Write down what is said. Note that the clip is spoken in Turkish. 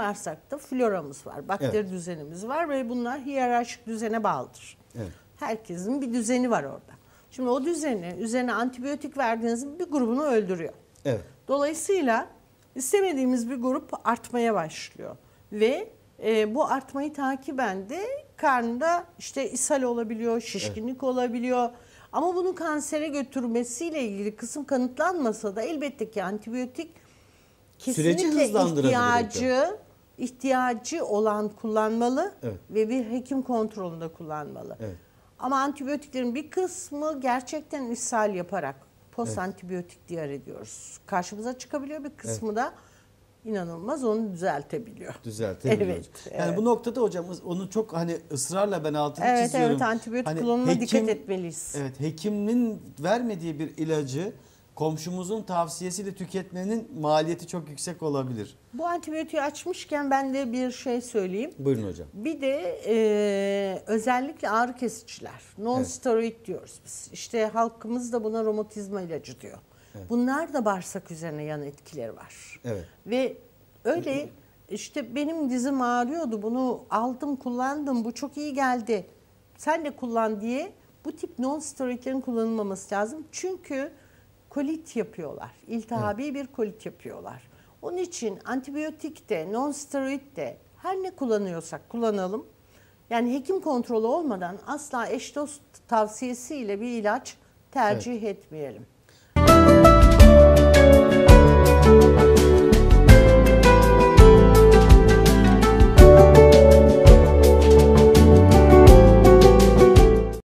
bağırsakta floramız var, bakteri düzenimiz var ve bunlar hiyerarşik düzene bağlıdır. Evet. Herkesin bir düzeni var orada. Şimdi o düzeni üzerine antibiyotik verdiğinizde bir grubunu öldürüyor. Evet. Dolayısıyla istemediğimiz bir grup artmaya başlıyor ve bu artmayı takiben de karnında işte ishal olabiliyor, şişkinlik olabiliyor. Ama bunun kansere götürmesiyle ilgili kısım kanıtlanmasa da elbette ki antibiyotik kesinlikle ihtiyacı olan kullanmalı ve bir hekim kontrolünde kullanmalı. Evet. Ama antibiyotiklerin bir kısmı gerçekten ishal yaparak post antibiyotik diyar ediyoruz. Karşımıza çıkabiliyor, bir kısmı da inanılmaz onu düzeltebiliyor. Evet. Yani bu noktada hocam onu çok hani ısrarla ben altını çiziyorum. Evet, antibiyotik kullanımına dikkat etmeliyiz. Evet, hekimin vermediği bir ilacı komşumuzun tavsiyesiyle tüketmenin maliyeti çok yüksek olabilir. Bu antibiyotiği açmışken ben de bir şey söyleyeyim. Buyurun hocam. Bir de özellikle ağrı kesiciler, non-steroid diyoruz biz. İşte halkımız da buna romatizma ilacı diyor. Evet. Bunlar da bağırsak üzerine yan etkileri var. Evet. Ve öyle işte benim dizim ağrıyordu, bunu aldım kullandım, bu çok iyi geldi. Sen de kullan diye bu tip non-steroidlerin kullanılmaması lazım. Çünkü kolit yapıyorlar. İltihabi bir kolit yapıyorlar. Onun için antibiyotik de, non-steroid de her ne kullanıyorsak kullanalım. Yani hekim kontrolü olmadan asla eş dost tavsiyesiyle bir ilaç tercih etmeyelim.